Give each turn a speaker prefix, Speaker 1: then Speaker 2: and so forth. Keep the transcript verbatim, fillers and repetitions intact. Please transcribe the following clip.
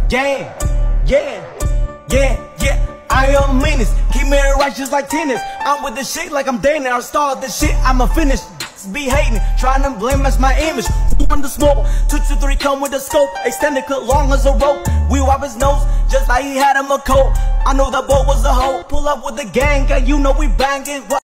Speaker 1: gang, yeah, yeah, yeah. I am meanest, keep me righteous like tennis. I'm with the shit like I'm Dana. I start this shit, I'ma finish. Be hating, trying to blame as my image. Who want the smoke? Two two three come with the scope, extended cut long as a rope. We wipe his nose, just like he had him a coat. I know that boat was a hoe. Pull up with the gang, and you know we banging.